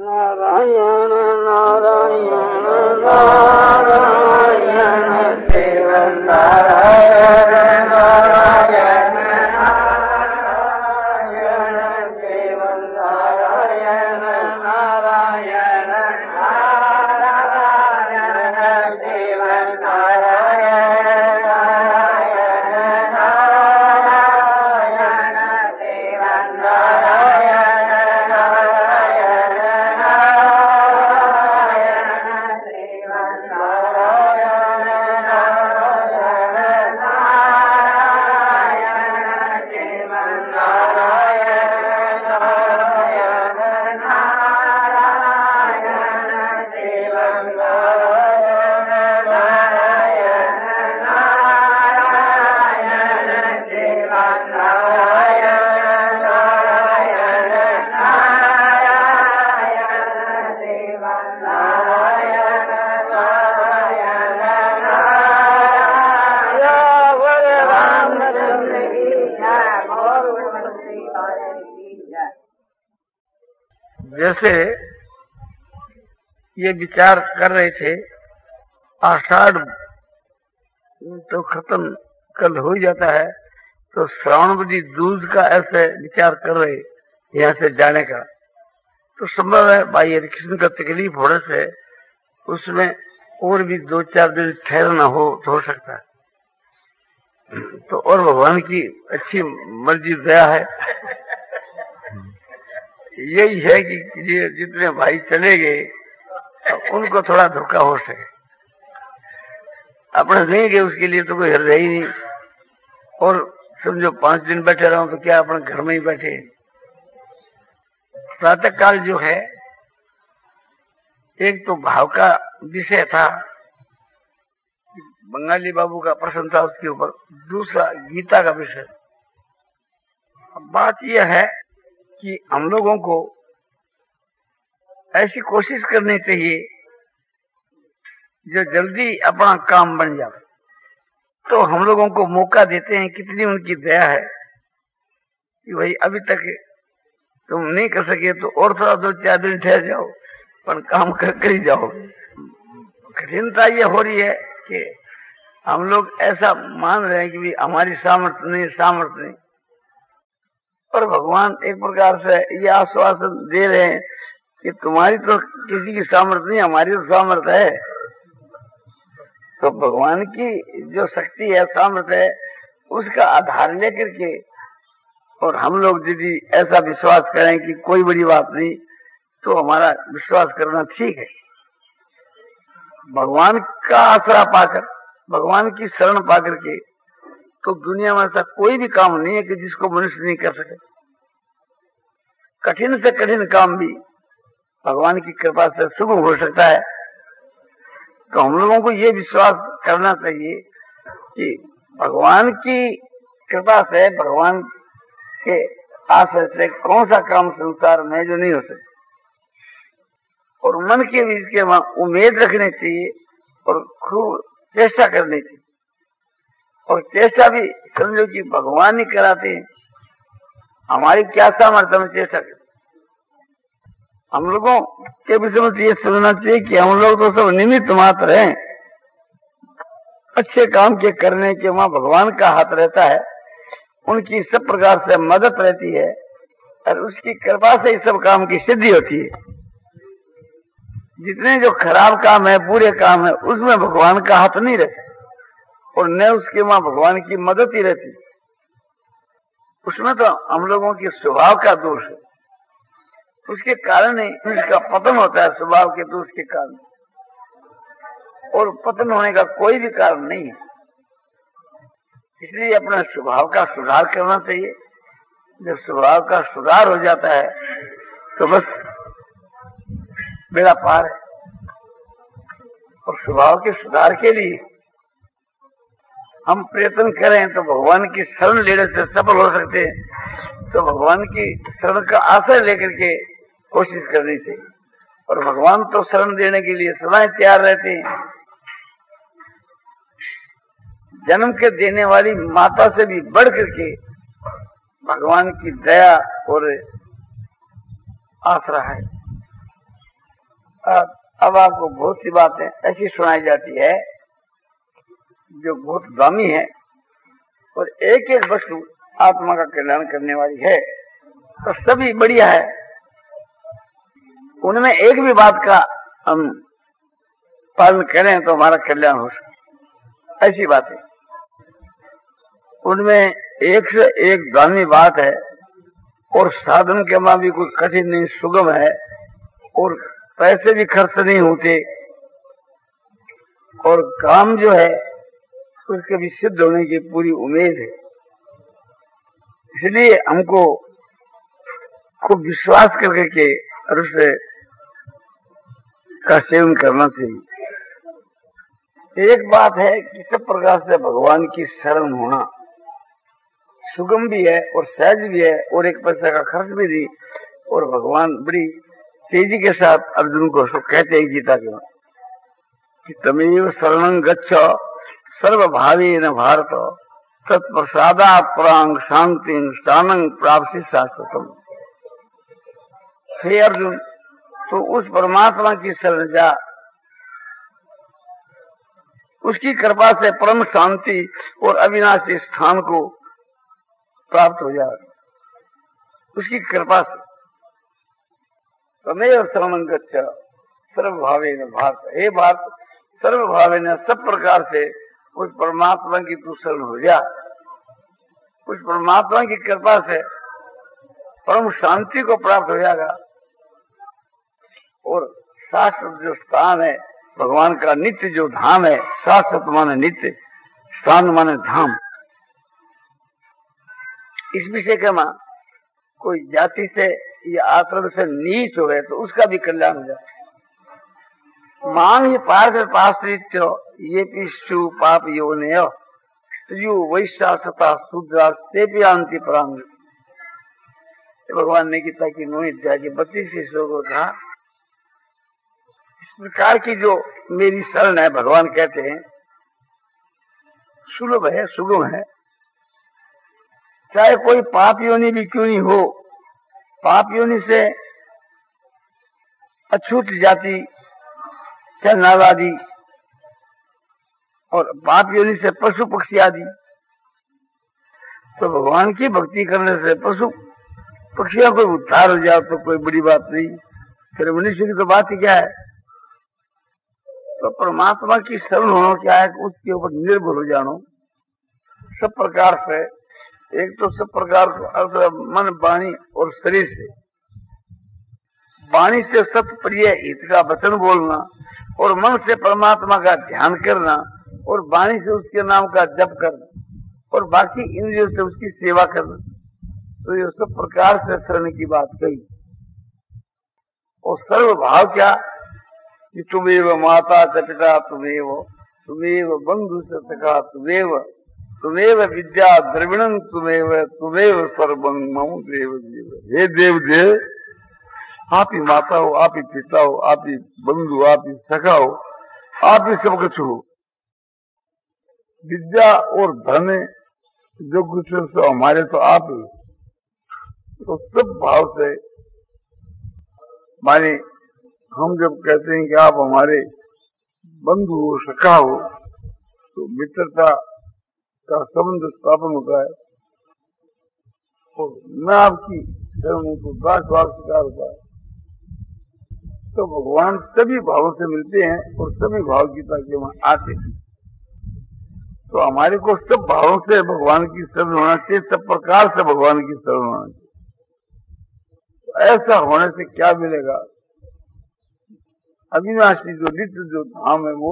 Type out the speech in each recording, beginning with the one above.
नारायण नारायण नारायण देव नारायण नारायण नारायण देव नारायण नारायण नारायण देव नारायण नारायण नारायण देव नारायण जैसे ये विचार कर रहे थे, आषाढ़ तो खत्म कल हो जाता है, तो श्रावणवती दूज का ऐसे विचार कर रहे यहाँ से जाने का, तो संभव है भाई हरिकृष्ण का तकलीफ होने से उसमें और भी 2-4 दिन ठहरना हो सकता है। तो और भगवान की अच्छी मर्जी दया है, यही है कि ये जितने भाई चले गए उनको थोड़ा धोखा हो सके। अपने नहीं गए उसके लिए तो कोई हृदय ही नहीं, और समझो 5 दिन बैठे रहो तो क्या अपने घर में ही बैठे। प्रातः काल जो है, एक तो भाव का विषय था, बंगाली बाबू का प्रश्न था उसके ऊपर, दूसरा गीता का विषय। अब बात यह है कि हम लोगों को ऐसी कोशिश करनी चाहिए जो जल्दी अपना काम बन जाए। तो हम लोगों को मौका देते हैं, कितनी उनकी दया है कि भाई अभी तक तुम नहीं कर सके तो और थोड़ा 2-4 दिन ठहर जाओ, पर काम कर ही जाओ। कठिनता ये हो रही है कि हम लोग ऐसा मान रहे हैं कि भी हमारी सामर्थ्य नहीं, और भगवान एक प्रकार से ये आश्वासन दे रहे हैं कि तुम्हारी तो किसी की सामर्थ्य नहीं, हमारी तो सामर्थ्य है। तो भगवान की जो शक्ति है, सामर्थ्य है, उसका आधार लेकर के और हम लोग यदि ऐसा विश्वास करें कि कोई बड़ी बात नहीं, तो हमारा विश्वास करना ठीक है। भगवान का आसरा पाकर, भगवान की शरण पाकर के, तो दुनिया में ऐसा कोई भी काम नहीं है कि जिसको मनुष्य नहीं कर सके। कठिन से कठिन काम भी भगवान की कृपा से सुगम हो सकता है। तो हम लोगों को ये विश्वास करना चाहिए कि भगवान की कृपा से, भगवान के आश्रय से कौन सा काम संसार में जो नहीं हो सकता, और मन के बीच के वहां उम्मीद रखनी चाहिए और खूब चेष्टा करनी चाहिए। और चेष्टा भी समझो कि भगवान ही कराते हैं, हमारी क्या सामर्थ्य में चेष्टा कर। हम लोगों के विषय में ये सोचना चाहिए कि हम लोग तो सब निमित्त मात्र हैं, अच्छे काम के करने के वहां भगवान का हाथ रहता है, उनकी सब प्रकार से मदद रहती है, और उसकी कृपा से ही सब काम की सिद्धि होती है। जितने जो खराब काम है, बुरे काम है, उसमें भगवान का हाथ नहीं रहता, और न उसके वहां भगवान की मदद ही रहती। उसमें तो हम लोगों के स्वभाव का दोष है, उसके कारण ही उसका पतन होता है, स्वभाव के दोष के कारण। और पतन होने का कोई भी कारण नहीं है। इसलिए अपने स्वभाव का सुधार करना चाहिए। जब स्वभाव का सुधार हो जाता है तो बस बेड़ा पार है। और स्वभाव के सुधार के लिए हम प्रयत्न करें तो भगवान की शरण लेने से सफल हो सकते हैं। तो भगवान की शरण का आश्रय लेकर के कोशिश करनी चाहिए, और भगवान तो शरण देने के लिए सदा तैयार रहते हैं। जन्म के देने वाली माता से भी बढ़ करके भगवान की दया और आसरा है। अब आपको बहुत सी बातें ऐसी सुनाई जाती है जो बहुत दामी है और एक एक वस्तु आत्मा का कल्याण करने वाली है, तो सभी बढ़िया है। उनमें एक भी बात का हम पालन करें तो हमारा कल्याण हो सके, ऐसी बात है। उनमें एक से एक दामी बात है और साधन के मां भी कोई कठिन नहीं, सुगम है और पैसे भी खर्च नहीं होते और काम जो है उसके भी सिद्ध होने की पूरी उम्मीद है। इसलिए हमको खूब विश्वास करके के रस का सेवन करना चाहिए। एक बात है कि सब प्रकार से भगवान की शरण होना सुगम भी है और सहज भी है और एक पैसा का खर्च भी नहीं। और भगवान बड़ी तेजी के साथ अर्जुन को सो कहते हैं गीता के कि तमेव शरणं गच्छ सर्वभावेन भारत तत्प्रसादात् परां शांतिं स्थानं प्राप्ति शाश्वतम्। हे अर्जुन, तो उस परमात्मा की शरण जा, उसकी कृपा से परम शांति और अविनाशी स्थान को प्राप्त हो जाए, उसकी कृपा से। तमेव शरणं गच्छ सर्वभावेन भारत, हे भारत, सर्वभावेन सब प्रकार से उस परमात्मा की तू शरण हो जा। उस परमात्मा की कृपा से परम शांति को प्राप्त हो जाएगा और शाश्वत जो स्थान है भगवान का, नित्य जो धाम है, शाश्वत माने नित्य, स्थान माने धाम। इस विषय के मां कोई जाति से या आश्रम से नीच हो तो उसका भी कल्याण हो जाए। मांग पार्थ पाश्रित्य ये पिशु पाप योनय स्त्रियो वैश्या सता शूद्रा सेव्यांति परांग। भगवान ने गीता की 9 अध्याय के 32 श्लोक था। इस प्रकार की जो मेरी शरण है, भगवान कहते हैं सुलभ है, सुगम है। चाहे कोई पाप योनि भी क्यों नहीं हो, पाप योनि से अछूत जाति, चाहे नाग आदि, और पाप योनि से पशु पक्षी आदि, तो भगवान की भक्ति करने से पशु पक्षियों को उद्धार हो जाए तो कोई बड़ी बात नहीं। फिर मनुष्य की तो बात ही क्या है। तो परमात्मा की शरण होना क्या है, उसके ऊपर निर्भर हो जानो सब प्रकार से। एक तो सब प्रकार मन, वाणी और शरीर से। वाणी से सत्य प्रिय हित का वचन बोलना और मन से परमात्मा का ध्यान करना और वाणी से उसके नाम का जप करना और बाकी इंद्रियों से उसकी सेवा करना। तो ये सब प्रकार से शरण की बात कही। और सर्व भाव क्या कि तुमेव माता च पिता, तुमेव बंधु च सखा, तुमेव विद्या द्रविणं, तुमेव सर्वं मम देव देव। हे देव देव, आप ही माता हो, आप ही पिता हो, आप ही बंधु, आप ही सखा हो, आप ही सब कुछ हो। विद्या और धन जो कुछ है हमारे तो आप ही। तो सब भाव से माने हम जब कहते हैं कि आप हमारे बंधु हो, सखा हो, तो मित्रता का संबंध स्थापन होता है और मैं आपकी शरण को दास भाव स्वीकार होता है। तो भगवान सभी भावों से मिलते हैं और सभी भाव गीता के वहां आते हैं। तो हमारे को सब भावों से भगवान की शरण होना चाहिए, सब प्रकार से भगवान की शरण होना चाहिए। तो ऐसा होने से क्या मिलेगा, अविनाशी जो नित्य जो धाम है वो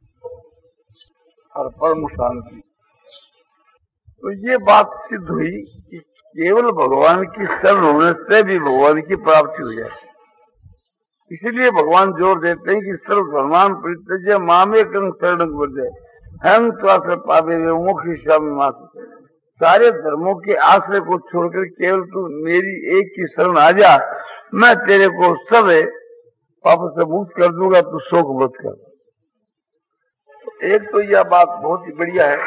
और परम शांति। तो ये बात सिद्ध हुई कि केवल भगवान की शरण होने से भी भगवान की प्राप्ति हो जाए। इसीलिए भगवान जोर देते हैं कि सर्व धर्मान परित्यज्य मामेकं शरणं व्रज हम त्वां पावे मोक्षयिष्यामि। सारे धर्मों के आश्रय को छोड़कर केवल तू मेरी एक की शरण आ जा, मैं तेरे को सब पाप से मुक्त कर दूंगा, तू शोक मत कर। एक तो यह बात बहुत ही बढ़िया है।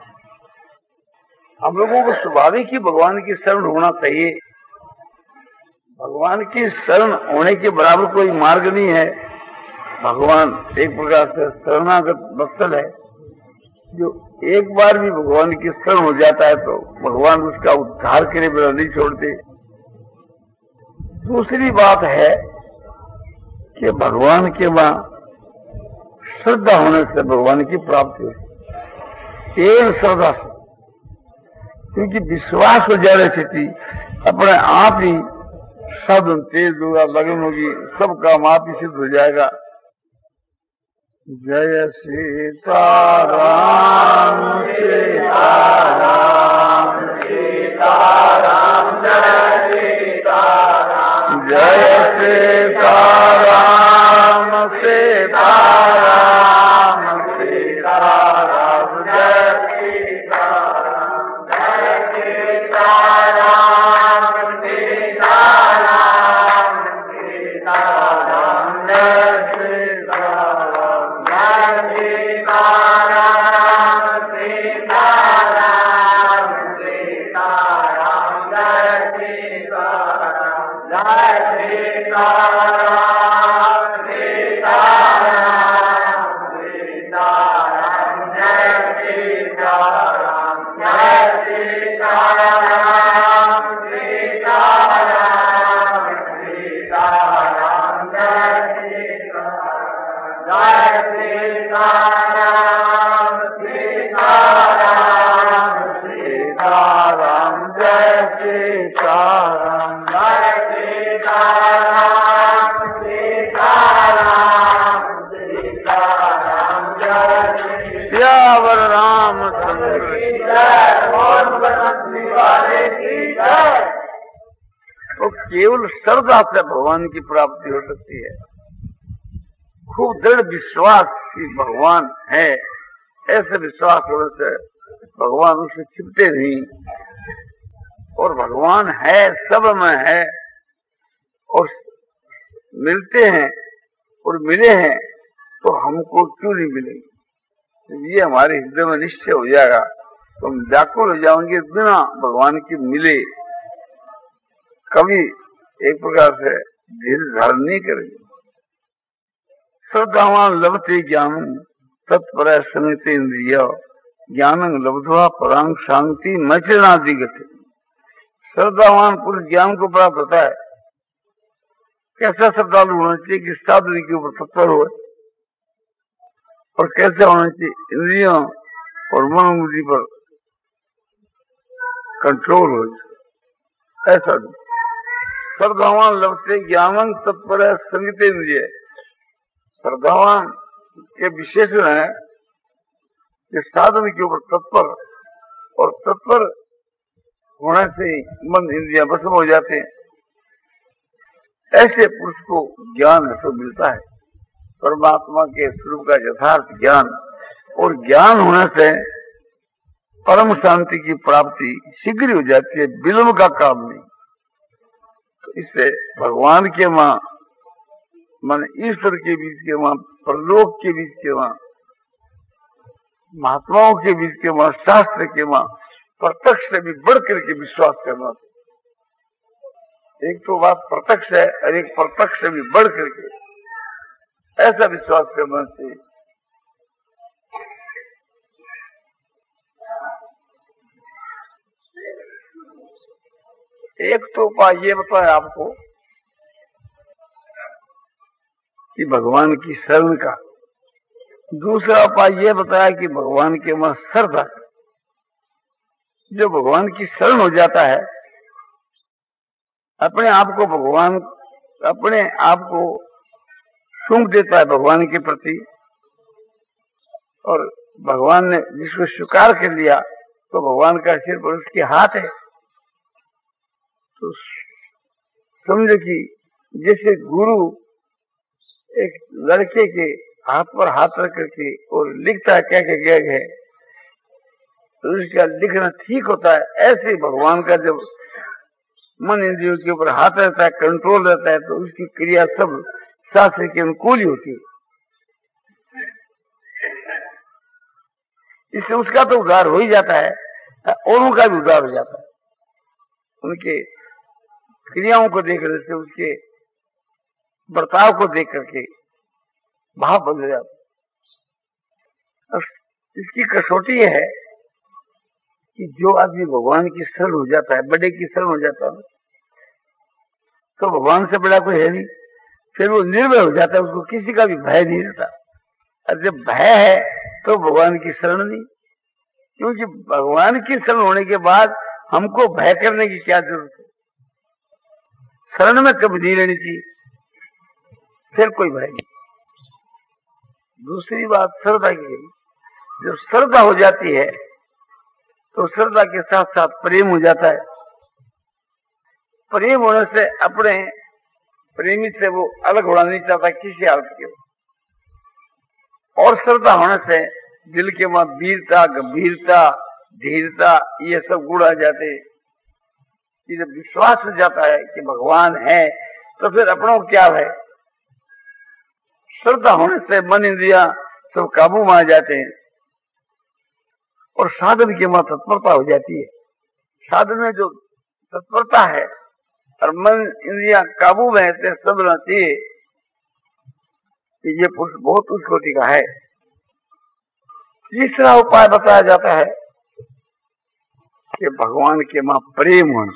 हम लोगों को स्वाभाविक ही भगवान की शरण होना चाहिए। भगवान की शरण होने के बराबर कोई मार्ग नहीं है। भगवान एक प्रकार से शरणागत वत्सल है, जो एक बार भी भगवान की शरण हो जाता है तो भगवान उसका उद्धार करे बिना नहीं छोड़ते। दूसरी बात है कि भगवान के वहां श्रद्धा होने से भगवान की प्राप्ति होती है, श्रद्धा से, क्योंकि विश्वास हो जाने से अपने आप ही साधन तेज होगा, लगन होगी, सब काम आप ही सिद्ध हो जाएगा। जय सीताराम सीताराम सीताराम जय सीताराम जय सीताराम सीताराम सीताराम जय सीताराम जय सीताराम सीताराम सीताराम जय सीताराम तो केवल श्रद्धा से भगवान की प्राप्ति हो सकती है। खूब दृढ़ विश्वास कि भगवान है, ऐसे विश्वास होने से भगवान उससे छिपते नहीं, और भगवान है, सब में है, और मिलते हैं और मिले हैं तो हमको क्यों नहीं मिलेंगे। ये हमारे हृदय में निश्चय हो जाएगा तो हम व्याकुल हो जाएंगे, बिना भगवान के मिले कभी एक प्रकार से धीरे धारण नहीं करेंगे। श्रद्धावान लभते ज्ञान तत्पर समित इंद्रिय ज्ञान लब्ध्वा परांग शांति मचनादि गति। श्रद्धावान पुरुष ज्ञान को प्राप्त होता है। कैसा श्रद्धालु होना चाहिए कि साधन के ऊपर तत्पर हो, और कैसे होना चाहिए इंद्रियों और मनोबुद्धि पर कंट्रोल हो। ऐसा श्रद्धावान लभते ज्ञान तत्पर संगीत इंद्रिय। श्रद्धावान के विशेषण है कि साधन के ऊपर तत्पर, और तत्पर होने से मन इंद्रियां भस्म हो जाते हैं। ऐसे पुरुष को ज्ञान तो मिलता है, परमात्मा के स्वरूप का यथार्थ ज्ञान, और ज्ञान होने से परम शांति की प्राप्ति शीघ्र हो जाती है, विलंब का काम नहीं। तो इससे भगवान के वहां मन ईश्वर के बीच के वहां, परलोक के बीच के वहां, महात्माओं के बीच के वहां, शास्त्र के वहां प्रत्यक्ष से भी बढ़ करके विश्वास करना। एक तो बात प्रत्यक्ष है और एक प्रत्यक्ष से भी बढ़ करके ऐसा विश्वास करना चाहिए। एक तो उपाय ये बताया आपको कि भगवान की शरण का, दूसरा उपाय ये बताया कि भगवान के वहां श्रद्धा। जो भगवान की शरण हो जाता है, अपने आप को भगवान, अपने आप को सौंप देता है भगवान के प्रति, और भगवान ने जिसको स्वीकार कर लिया तो भगवान का सिर पर उसके हाथ है। तो समझो कि जैसे गुरु एक लड़के के हाथ पर हाथ रख करके और लिखता है क्या क्या गया है, तो उसका लिखना ठीक होता है। ऐसे भगवान का जब मन इंद्रियों के ऊपर हाथ रहता है, कंट्रोल रहता है, तो उसकी क्रिया सब शास्त्र के अनुकूल ही होती है। इससे उसका तो उद्धार हो ही जाता है, औरों का भी उद्धार हो जाता है। उनके क्रियाओं को देख करके, उसके बर्ताव को देख करके भाव बदल जाता। अब इसकी कसौटी है कि जो आदमी भगवान की शरण हो जाता है, बड़े की शरण हो जाता है, तो भगवान से बड़ा कोई है नहीं, फिर वो निर्भय हो जाता है, उसको किसी का भी भय नहीं रहता। और जब भय है तो भगवान की शरण नहीं, क्योंकि भगवान की शरण होने के बाद हमको भय करने की क्या जरूरत है। शरण में कभी नहीं रहनी चाहिए, फिर कोई भय नहीं। दूसरी बात श्रद्धा की, जब श्रद्धा हो जाती है तो श्रद्धा के साथ साथ प्रेम हो जाता है। प्रेम होने से अपने प्रेमी से वो अलग होना नहीं चाहता किसी हालत के। और श्रद्धा होने से दिल के वहां वीरता, गंभीरता, धीरता, ये सब गुण आ जाते। जब विश्वास हो जाता है कि भगवान है तो फिर अपनों क्या है। श्रद्धा होने से मन इंद्रिया सब काबू में आ जाते हैं और साधन की वहां तत्परता हो जाती है। साधन में जो तत्परता है और मन इंद्रिया काबू में है, समझना चाहिए कि ये पुरुष बहुत उच्च कोटि का है। तीसरा उपाय बताया जाता है कि भगवान के वहां प्रेम होना।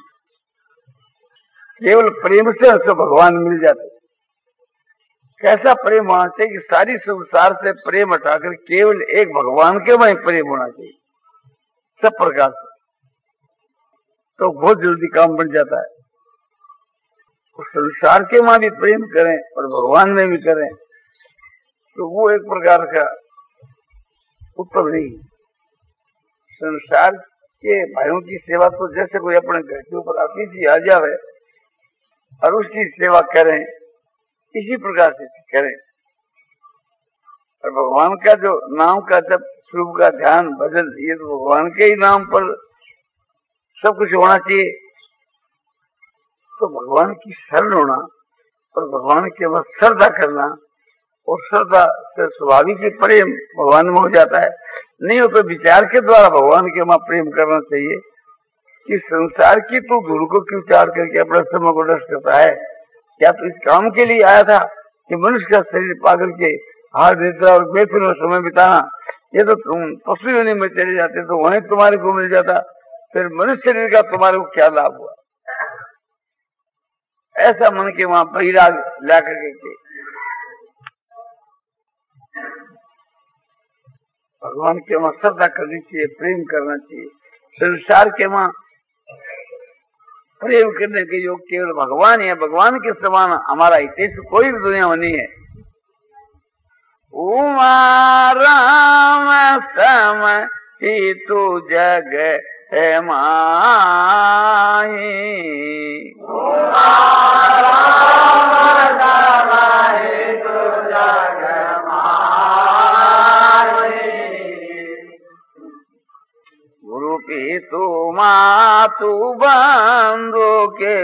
केवल प्रेम से उसको भगवान मिल जाते। कैसा प्रेम होना चाहिए कि सारी संसार से प्रेम हटाकर केवल एक भगवान के वहीं प्रेम होना चाहिए सब प्रकार से, तो बहुत जल्दी काम बन जाता है। और संसार के वहां भी प्रेम करें और भगवान में भी करें तो वो एक प्रकार का उत्तम नहीं। संसार के भाइयों की सेवा तो जैसे कोई अपने घर के ऊपर अतिथि आ जावे और उसकी सेवा करें, इसी प्रकार से करें। और भगवान का जो नाम का जब स्वरूप का ध्यान भजन, ये तो भगवान के ही नाम पर सब कुछ होना चाहिए। तो भगवान की शरण होना और भगवान के वह श्रद्धा करना, और श्रद्धा से स्वाभाविक ही प्रेम भगवान में हो जाता है। नहीं हो तो विचार के द्वारा भगवान के वहां प्रेम करना चाहिए कि संसार की तो धूल को क्यों चार करके अपने समय को नष्ट करता है। क्या तो इस काम के लिए आया था कि मनुष्य का शरीर पागल के हार निद्रा और बेफिक्र में समय बिताना। ये तो तुम पशु योनि में चले जाते तो वहीं तुम्हारे को मिल जाता, फिर मनुष्य शरीर का तुम्हारे को क्या लाभ हुआ। ऐसा मन के वहां बहिराग ला करके भगवान के वहां श्रद्धा करनी चाहिए, प्रेम करना चाहिए। संसार के वहां प्रेम करने के योग केवल भगवान है। भगवान के समान हमारा हितेश कोई भी दुनिया में नहीं है। उमा राम सम ही तू जग है माही, गुरु की तू मातु बंधु के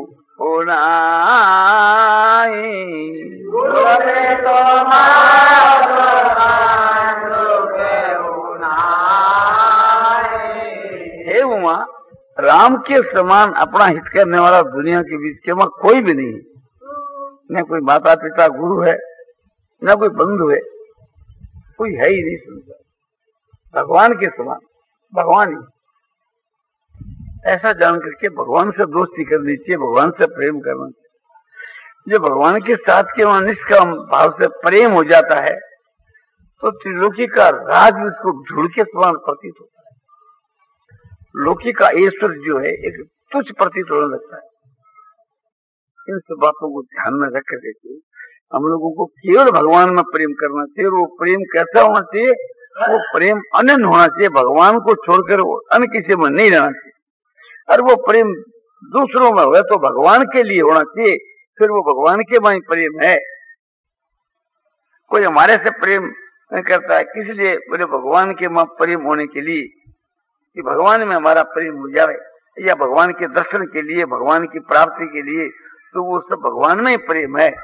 हे उमा, राम के समान अपना हित करने वाला दुनिया के बीच के वहां कोई भी नहीं है। न कोई माता पिता गुरु है, न कोई बंधु है, कोई है ही नहीं संसार। भगवान के समान भगवान ही। ऐसा जान करके भगवान से दोस्ती करनी चाहिए, भगवान से प्रेम करना चाहिए। जो भगवान के साथ के वहां निष्काम भाव से प्रेम हो जाता है तो त्रिलोकी का राज उसको धूल के समान प्रतीत होता है। लोकी का ऐश्वर्य जो है एक तुच्छ प्रतीत होने लगता है। इन सब बातों को ध्यान में रख करके हम लोगों को केवल भगवान में प्रेम करना चाहिए। वो प्रेम कैसा होना चाहिए? वो प्रेम अनन्य होना चाहिए। भगवान को छोड़कर अन्य किसी में नहीं रहना चाहिए। और वो प्रेम दूसरों में हो तो भगवान के लिए होना चाहिए, फिर वो भगवान के में प्रेम है। कोई हमारे से प्रेम करता है किस लिए? बोले भगवान के में प्रेम होने के लिए, कि भगवान में हमारा प्रेम हो जाए, या भगवान के दर्शन के लिए, भगवान की प्राप्ति के लिए, तो वो सब भगवान में ही प्रेम है।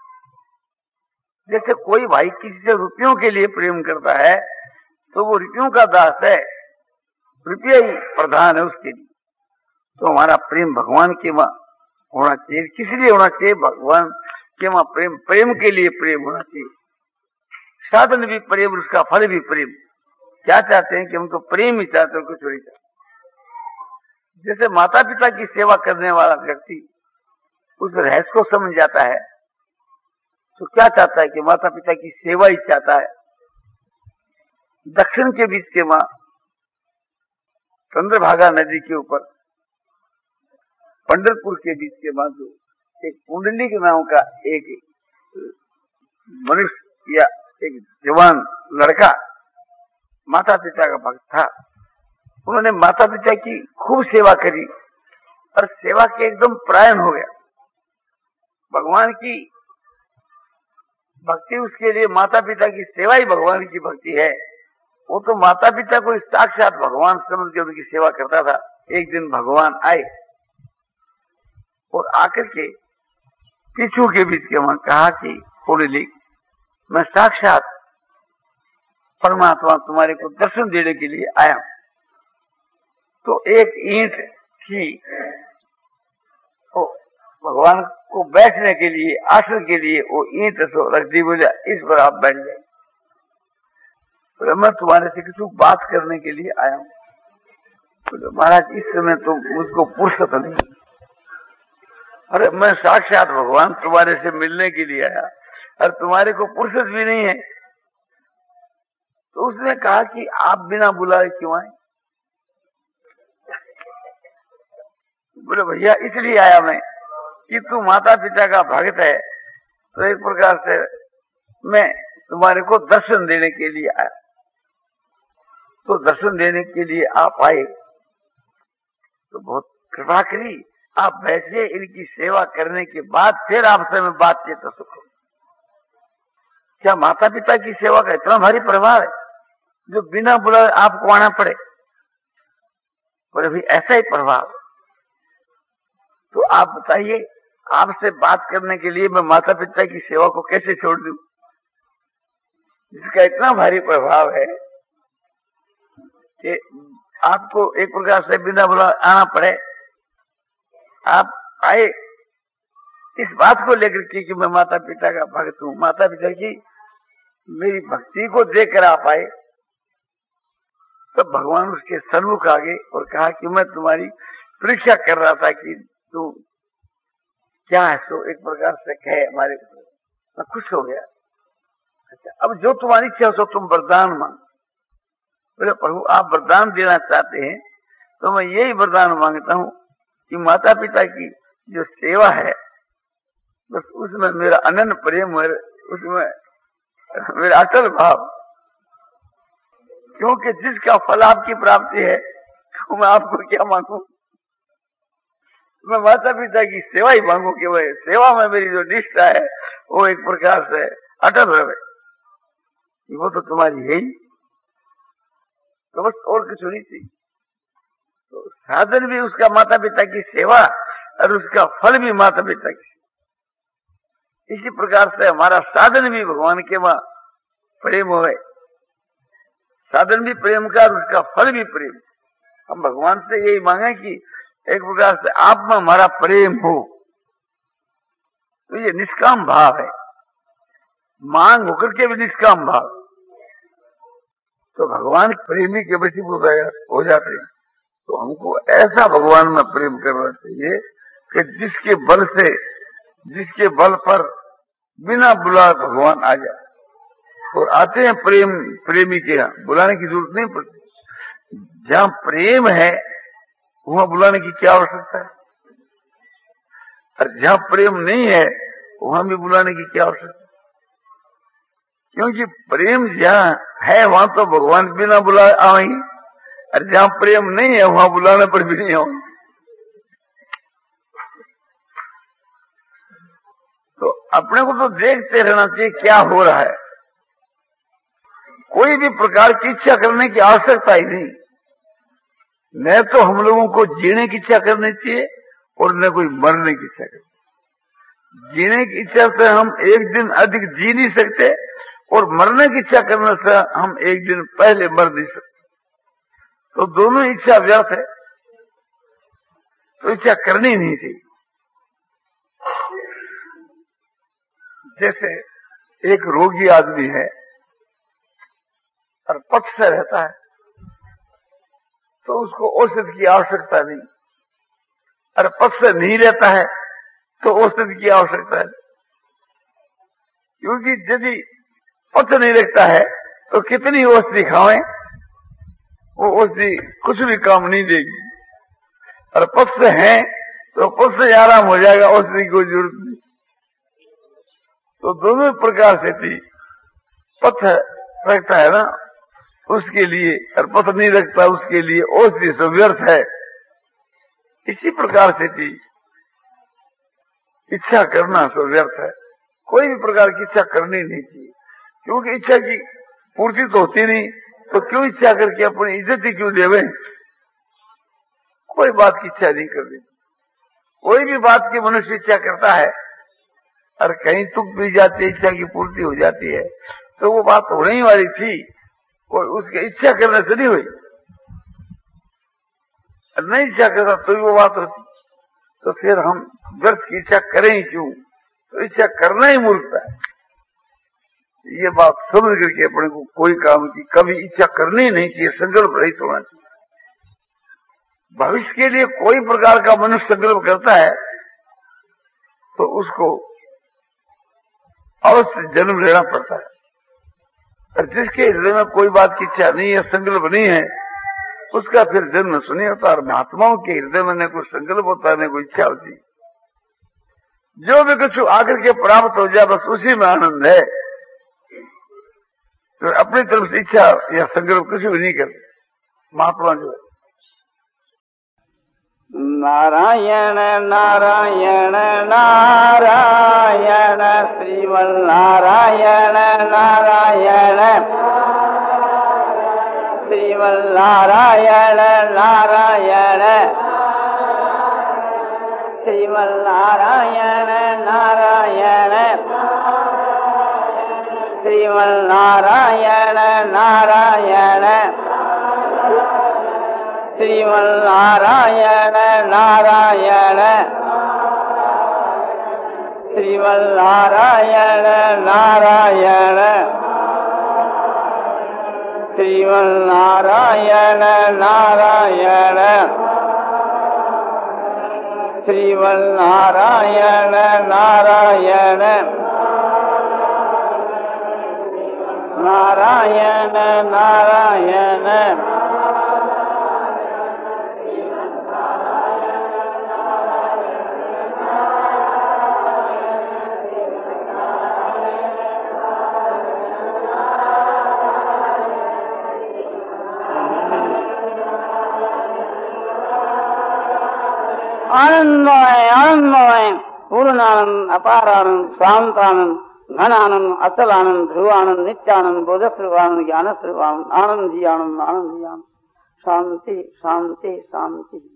जैसे कोई भाई किसी से रुपयों के लिए प्रेम करता है तो वो रुपयों का दास है, रुपया ही प्रधान है उसके लिए। तो हमारा प्रेम भगवान के वहां होना चाहिए। किस लिए होना चाहिए? भगवान के वहां प्रेम, प्रेम के लिए प्रेम होना चाहिए। साधन भी प्रेम, उसका फल भी प्रेम। क्या चाहते हैं कि उनको प्रेम ही चाहते हैं, कुछ नहीं चाहते। जैसे माता पिता की सेवा करने वाला व्यक्ति उस रहस्य को समझ जाता है, तो क्या चाहता है कि माता पिता की सेवा ही चाहता है। दक्षिण के बीच के मां चंद्रभागा नदी के ऊपर पंढरपुर के बीच के मां जो एक कुंडली के नाम का एक मनुष्य या एक जवान लड़का माता पिता का भक्त था। उन्होंने माता पिता की खूब सेवा करी और सेवा के एकदम परायण हो गया। भगवान की भक्ति उसके लिए, माता पिता की सेवा ही भगवान की भक्ति है। वो तो माता पिता को साक्षात भगवान समझ के उनकी सेवा करता था। एक दिन भगवान आए और आकर के पीछू के बीच के वहां कहा कि कुंडली, मैं साक्षात परमात्मा तुम्हारे को दर्शन देने के लिए आया। तो एक ईंट की भगवान को बैठने के लिए, आसन के लिए वो ईंट तो रख दी। बोला इस पर आप बैठ जाए। तो मैं तुम्हारे से कुछ बात करने के लिए आया हूँ। तो महाराज इस समय तो मुझको फुर्सत नहीं। अरे मैं साक्षात भगवान तुम्हारे से मिलने के लिए आया और तुम्हारे को फुर्सत भी नहीं है। तो उसने कहा कि आप बिना बुलाए क्यों आए? बोले भैया इसलिए आया मैं कि तू माता पिता का भक्त है, तो एक प्रकार से मैं तुम्हारे को दर्शन देने के लिए आया। तो दर्शन देने के लिए आप आए तो बहुत कृपा करी, आप बैठिए। इनकी सेवा करने के बाद फिर आपसे मैं बातचीत कर सकूं। क्या माता पिता की सेवा का इतना भारी प्रभाव है जो बिना बुलाए आपको आना पड़े? बोले भाई ऐसा ही प्रभाव। तो आप बताइए, आपसे बात करने के लिए मैं माता पिता की सेवा को कैसे छोड़ दूं, जिसका इतना भारी प्रभाव है कि आपको एक प्रकार से बिना बुलाए आना पड़े। आप आए इस बात को लेकर के कि मैं माता पिता का भक्त हूं, माता पिता की मेरी भक्ति को देखकर आप आए। तब भगवान उसके सन्मुख आ गए और कहा कि मैं तुम्हारी परीक्षा कर रहा था कि तू क्या है। सो एक प्रकार से कहे हमारे, मैं खुश हो गया। अच्छा, अब जो तुम्हारी इच्छा हो सो तुम वरदान मांग। बोले प्रभु आप वरदान देना चाहते हैं तो मैं यही वरदान मांगता हूं कि माता पिता की जो सेवा है बस उसमें मेरा अनन्य प्रेम है, उसमें मेरा अटल भाव। क्योंकि जिसका फल आपकी प्राप्ति है तो मैं आपको क्या मांगू? मैं माता पिता की सेवा ही मांगू कि वह सेवा में मेरी जो निष्ठा है वो एक प्रकार से अटल रहे। वो तो तुम्हारी है ही, तो बस और कुछ नहीं चाहिए। तो साधन भी उसका माता पिता की सेवा और उसका फल भी माता पिता की। इसी प्रकार से हमारा साधन भी भगवान के वहां प्रेम हो, साधन भी प्रेम का और उसका फल भी प्रेम। हम भगवान से यही मांगे कि एक प्रकार से आप में हमारा प्रेम हो। तो ये निष्काम भाव है, मांग होकर के भी निष्काम भाव। तो भगवान प्रेमी के वशीभूत हो जाते हैं। तो हमको ऐसा भगवान में प्रेम करना चाहिए कि जिसके बल पर बिना बुलाए भगवान आ जाए। और आते हैं प्रेमी के यहाँ, बुलाने की जरूरत नहीं पड़ती। जहाँ प्रेम है वहां बुलाने की क्या आवश्यकता है, और जहाँ प्रेम नहीं है वहां भी बुलाने की क्या आवश्यकता है। क्योंकि प्रेम जहाँ है वहां तो भगवान बिना बुलाए आएंगे, और जहाँ प्रेम नहीं है वहां बुलाने पर भी नहीं आएंगे। तो अपने को तो देखते रहना चाहिए क्या हो रहा है। कोई भी प्रकार की इच्छा करने की आवश्यकता ही नहीं। न तो हम लोगों को जीने की इच्छा करनी चाहिए और न कोई मरने की इच्छा करनी। जीने की इच्छा से हम एक दिन अधिक जी नहीं सकते, और मरने की इच्छा करने से हम एक दिन पहले मर नहीं सकते। तो दोनों इच्छा व्यर्थ है, तो इच्छा करनी नहीं चाहिए। जैसे एक रोगी आदमी है, और पथ से रहता है तो उसको औषध की आवश्यकता नहीं, और पथ से नहीं रहता है तो औषध की आवश्यकता है। क्योंकि यदि पथ नहीं रखता है तो कितनी औषधि खाएं, वो औषधि कुछ भी काम नहीं देगी। और पथ से है तो पथ से आराम हो जाएगा, औषधि की कोई जरूरत नहीं। तो दोनों प्रकार से थी, पथ रखता है ना उसके लिए, और पथ नहीं रखता उसके लिए औषधि सब व्यर्थ है। इसी प्रकार से थी इच्छा करना सब व्यर्थ है। कोई भी प्रकार की इच्छा करनी नहीं चाहिए, क्योंकि इच्छा की पूर्ति तो होती नहीं, तो क्यों इच्छा करके अपनी इज्जत ही क्यों देवे। कोई बात की इच्छा नहीं करनी। कोई भी बात की मनुष्य इच्छा करता है और कहीं तुक भी जाती है, इच्छा की पूर्ति हो जाती है, तो वो बात होने ही वाली थी, कोई उसकी इच्छा करने से नहीं हुई। नहीं इच्छा करता तो वो बात होती, तो फिर हम व्यर्थ की इच्छा करें ही क्यों। तो इच्छा करना ही मूर्खता है। ये बात समझ करके अपने को कोई काम की कभी इच्छा करनी नहीं चाहिए, संकल्प रहित होना चाहिए। भविष्य के लिए कोई प्रकार का मनुष्य संकल्प करता है तो उसको अवश्य जन्म लेना पड़ता है। और जिसके हृदय में कोई बात की इच्छा नहीं है, संकल्प नहीं है, उसका फिर जन्म सुनी होता। और महात्माओं के हृदय में न कोई संकल्प होता है, न कोई इच्छा होती। जो भी कुछ आकर के प्राप्त हो जाए बस उसी में आनंद है। तो अपनी तरफ से इच्छा या संकल्प कुछ भी नहीं करते महात्मा जो है। नारायण नारायण नारायण श्रीमन्नारायण नारायण श्रीमन्नारायण नारायण श्रीमन्नारायण नारायण श्रीमन्नारायण नारायण श्रीमन्नारायण नारायण श्रीमन्नारायण नारायण श्रीमन्नारायण नारायण श्रीमन्नारायण नारायण नारायण नारायण आनंदमय आनंदमय पूर्णानंद अपारानंद शांतानंद घनानंद अचलानंद ध्रुवानंद नित्यानंद बोधस्वरूपानंद ज्ञानस्वरूपानंद आनंद ही आनंद आनंद ही आनंद शांति शांति शांति।